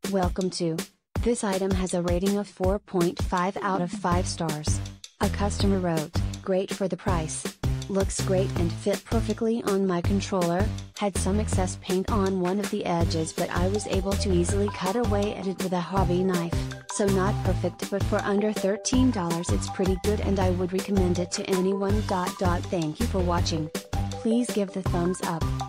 Welcome to. This item has a rating of 4.5 out of 5 stars. A customer wrote, "Great for the price. Looks great and fit perfectly on my controller, had some excess paint on one of the edges but I was able to easily cut away at it with a hobby knife, so not perfect but for under $13 it's pretty good and I would recommend it to anyone. Thank you for watching. Please give the thumbs up.